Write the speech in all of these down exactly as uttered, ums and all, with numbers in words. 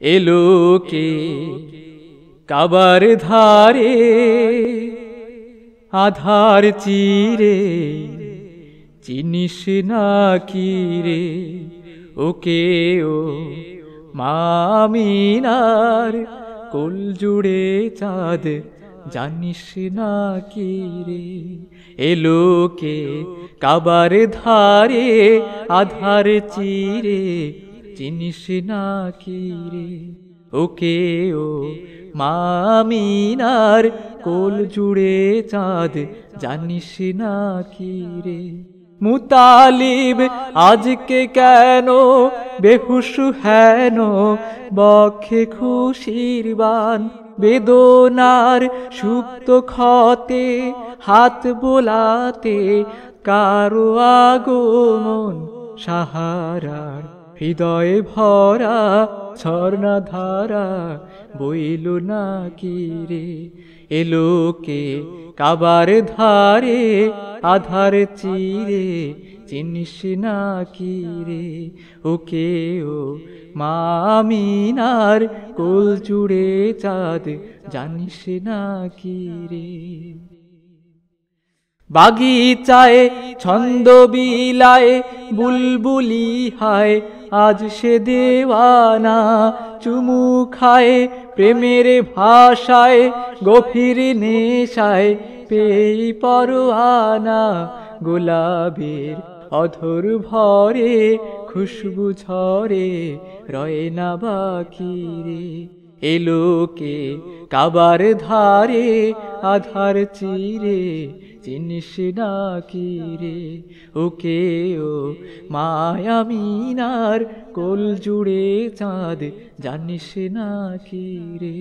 এলোকে কাবার ধারে আধার চিরে চিনিস না কি রে ওকে ও মামিনার কোল জুড়ে চাঁদ জানিস না কি রে এলোকে কাবার ধারে আধার চিরে চিনিস না কি রে ওকে ও মামিনার কোল জুড়ে চাঁদ জানিস না কি রে মুতালিব আজকে কেন বেহুশ হেন বক্ষে খুশির বান বেদনার সুপ্ত ক্ষতে হাত বোলাতে কারো আগমন সাহারার হৃদয়ে ভরা ঝর্ণা ধারা বইল না কি রে এলোকে কাবার ধারে আধার চিরে চিনিস না কি রে ওকে ও মামিনার কোল জুড়ে চাঁদ জানিস না কি রে বাগিচায় ছন্দ বিলায় বুলবুলি হায় আজ সে দেওয়ানা চুমু খায় প্রেমের ভাষায় গভীর নেশায় পেই পরোয়ানা গোলাপের অধর ভরে খুশবু ঝরে রয় না বাকি রে এলোকে কাবার ধারে আধার চিরে চিনিস না কি রে ওকে ও মায়ামিনার কোল জুড়ে চাঁদ জানিস না কি রে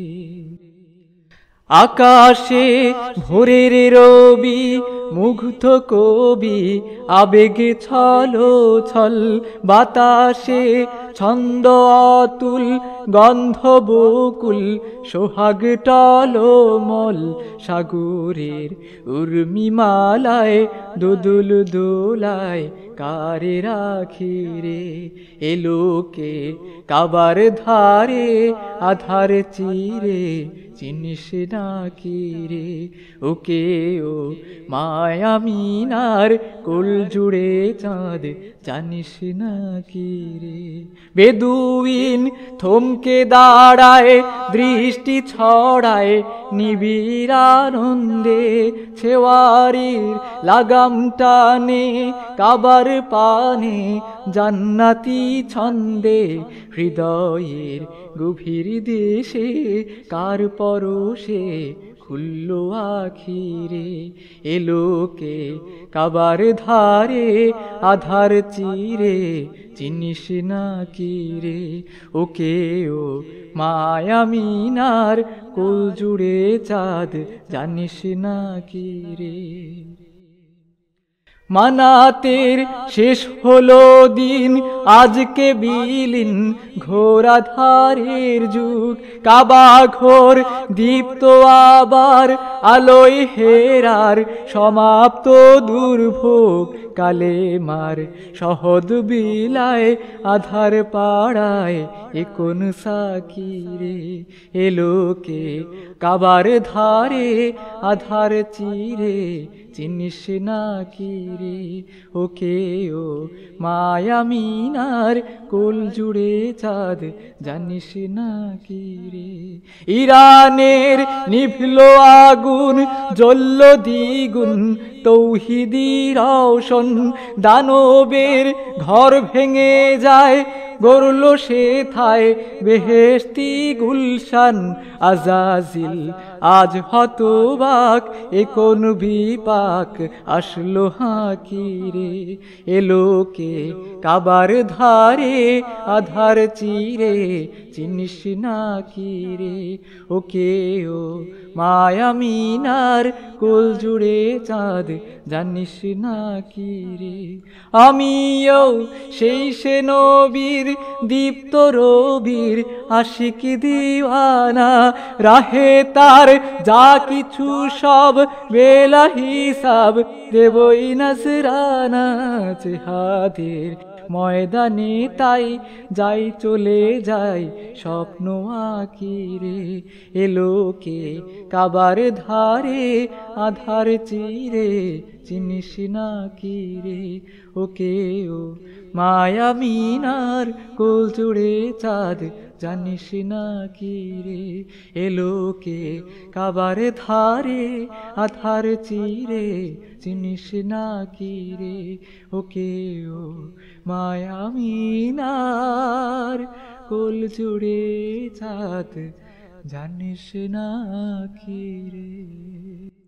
আকাশে ভোরের রবি মুগ্ধ কবি আবেগে ছলো ছল বাতাসে ছন্দ অতুল গন্ধ বকুল সোহাগ টলমল সাগরের উর্মি মালায় দুদুল দোলায় কারে রাখি রে এলোকে কাবার ধারে আধার চিরে চিনিস না কি রে ওকে ও মায়ামিনার কোল জুড়ে চাঁদ জানিস না কি রে বেদুইন থমকে দাঁড়ায় দৃষ্টি ছড়ায় নিবিড় আনন্দে ছেওয়ারির লাগাম টানে কাবার পানে জান্নাতি ছন্দে হৃদয়ের গভীর দেশে কার পরশে খুললো আখিরে এলোকে কাবার ধারে আধার চিরে চিনিস না কি রে ওকে ও মায়ামিনার কোল জুড়ে চাঁদ জানিস না কি রে মানাতের শেষ হলো দিন আজকে বিলীন ঘোর আধারের যুগ কাবা ঘোর দীপ্ত আবার আলোয় হেরার সমাপ্ত দুর্ভোগ কালেমার সহদ বিলায় আধার পাড়ায় এ কোন সাকিরে এলোকে কাবার ধারে আধার চিরে চিনিস না কি রে ওকে ও মায়ামিনার কোল জুড়ে চাঁদ জানিস না কি রে ইরানের নিভল আগুন জ্বলল দ্বিগুণ তৌহিদি রওশন দানবের ঘর ভেঙে যায় গড়ল সে থায় বেহেশতি গুলশান আজাজিল আজ হতবাক এ কোন বিপাক আসলো হাকি রে এলোকে কাবার ধারে আধার চিরে চিনিস না কি রে ওকে ও মায়ামিনার কোল জুড়ে চাঁদ জানিস না কি রে আমিও সেই সে নবীর দীপ্ত রবির আশিক দিওয়ানা রাহে তার যা কিছু সব বেলা হিসাব দেবই নজরানা জিহাদের ময়দানে তাই যাই চলে যাই স্বপ্ন আঁকি রে এলোকে কাবার ধারে আধার চিরে চিনিস না কি রে ওকে ও মায়া মিনার কোল জুড়ে চাঁদ জানিস না কি রে এলোকে কাবার ধারে আধার চিরে চিনিস না কি রে ওকে ও মায়া মিনার কোল জুড়ে চাঁদ জানিস না কি রে।